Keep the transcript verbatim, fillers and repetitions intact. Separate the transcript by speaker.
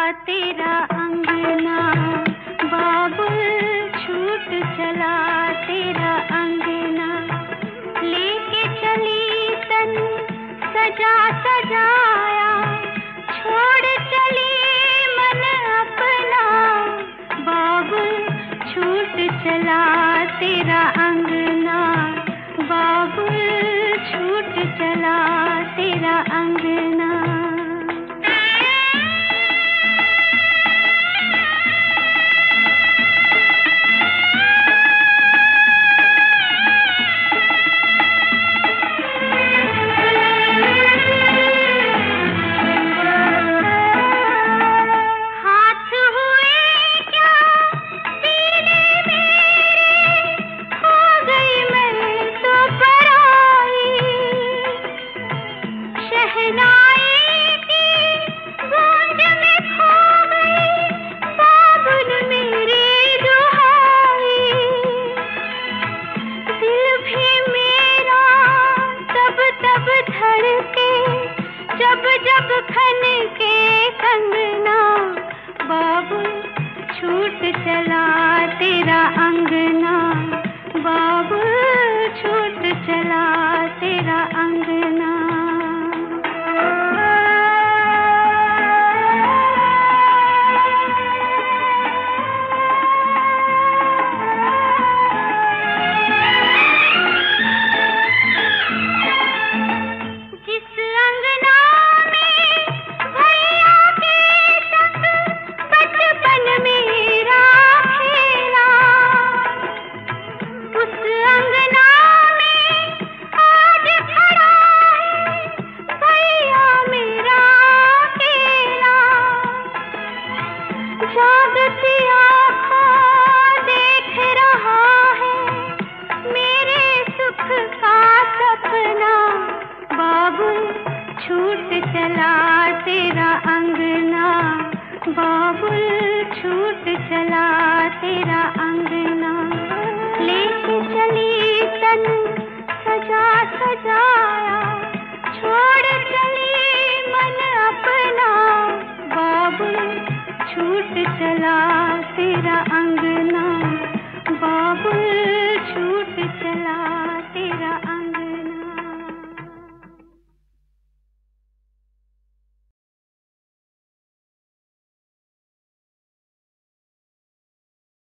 Speaker 1: तेरा अंगना, बाबुल छूट चला तेरा अंगना। लेके चली तन सजा सजाया, छोड़ चली मन अपना, बाबुल छूट चला तेरा अंगना, बाबुल छूट चला तेरा अंगना। जब जब खन के कंगना, बाबुल छूट चला तेरा अंगना, बाबुल छूट चला तेरा अंगना। जागती आँखों देख रहा है मेरे सुख का सपना, बाबुल छूट चला तेरा अंगना, बाबुल छूट चला तेरा अंगना। लेके चली तन सजा सजाया, छोड़ चली मन अपना, बाबुल छूट चला तेरा अंगना।